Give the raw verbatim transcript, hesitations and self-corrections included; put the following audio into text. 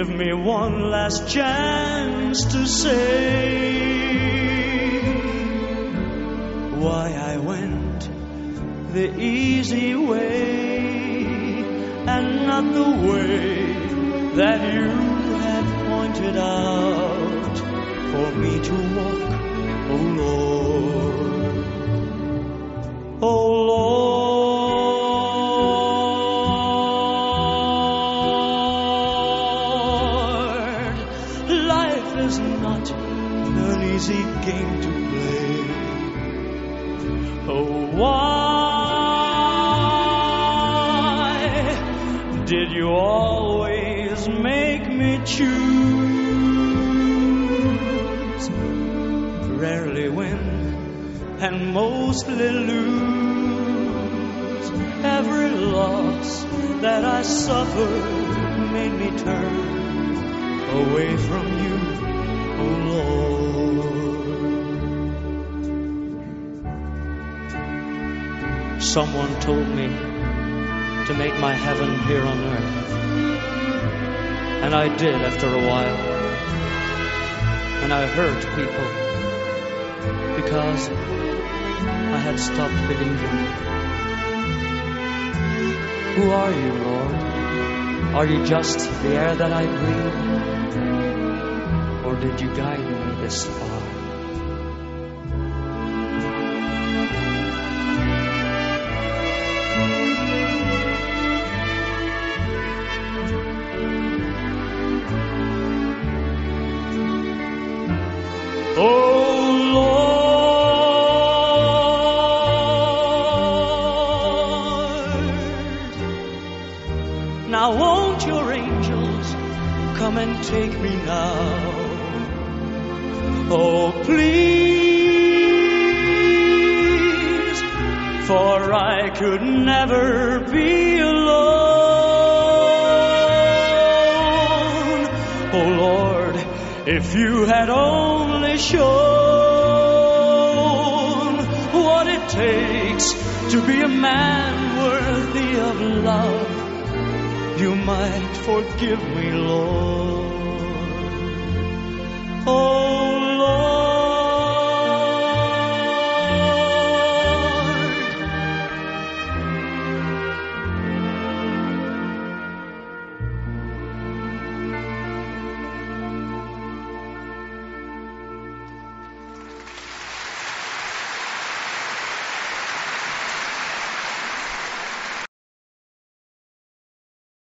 give me one last chance to say why I went the easy way and not the way that you had pointed out for me to walk, oh Lord, oh Lord. Life is not an easy game to play. Oh, why did you always make me choose? Rarely win and mostly lose. Every loss that I suffered made me turn away from you, oh Lord. Someone told me to make my heaven here on earth, and I did after a while. And I hurt people because I had stopped believing. Who are you, Lord? Are you just the air that I breathe? Or did you guide me this far? Oh Lord, now won't your angels come and take me now? Oh please, for I could never be alone. Oh Lord, if you had only shown what it takes to be a man worthy of love, you might forgive me, Lord. Oh